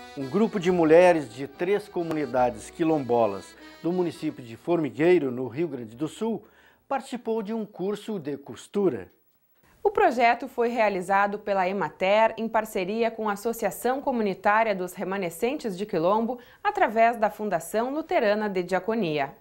Um grupo de mulheres de 3 comunidades quilombolas do município de Formigueiro, no Rio Grande do Sul, participou de um curso de costura. O projeto foi realizado pela Emater em parceria com a Associação Comunitária dos Remanescentes de Quilombo, através da Fundação Luterana de Diaconia.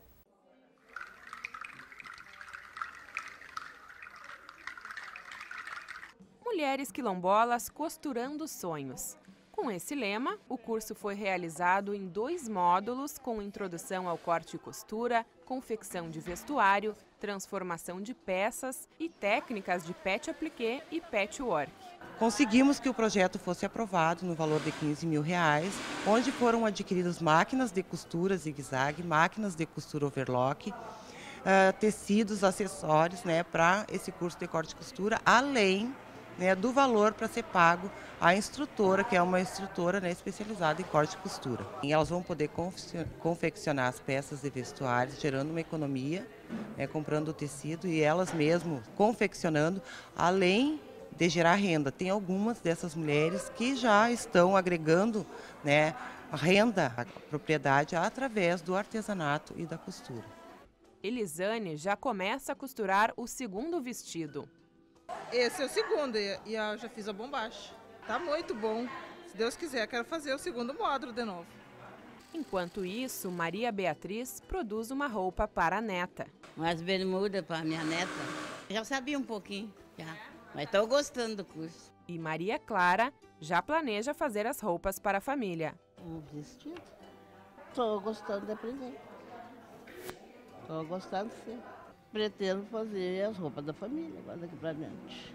Mulheres quilombolas costurando sonhos. Com esse lema, o curso foi realizado em 2 módulos, com introdução ao corte e costura, confecção de vestuário, transformação de peças e técnicas de pet appliqué e patchwork. Conseguimos que o projeto fosse aprovado no valor de R$15 mil, onde foram adquiridas máquinas de costura zigue-zague, máquinas de costura overlock, tecidos, acessórios, para esse curso de corte e costura, além do valor para ser pago à instrutora, que é uma instrutora especializada em corte e costura. E elas vão poder confeccionar as peças de vestuário, gerando uma economia, comprando o tecido e elas mesmas confeccionando, além de gerar renda. Tem algumas dessas mulheres que já estão agregando a renda à propriedade através do artesanato e da costura. Elisane já começa a costurar o 2º vestido. Esse é o 2º e eu já fiz a bombacha. Tá muito bom. Se Deus quiser, quero fazer o 2º módulo de novo. Enquanto isso, Maria Beatriz produz uma roupa para a neta. Umas bermudas para minha neta. Já sabia um pouquinho, já. Mas estou gostando do curso. E Maria Clara já planeja fazer as roupas para a família. Um vestido. Estou gostando de aprender. Estou gostando sim. Pretendo fazer as roupas da família agora daqui para diante.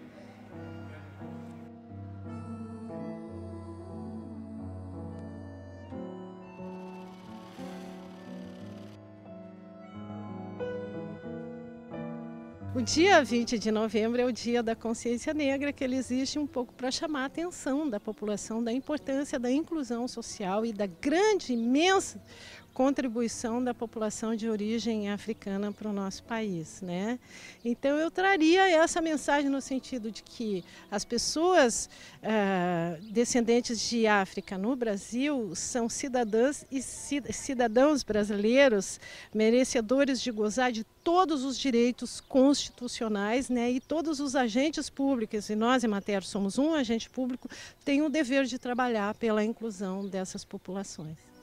O dia 20 de novembro é o dia da consciência negra, que ele existe um pouco para chamar a atenção da população da importância da inclusão social e da grande, imensa contribuição da população de origem africana para o nosso país, Então eu traria essa mensagem no sentido de que as pessoas descendentes de África no Brasil são cidadãs e cidadãos brasileiros merecedores de gozar de todos os direitos constitucionais, e todos os agentes públicos, e nós, Emater, somos um agente público, têm o dever de trabalhar pela inclusão dessas populações.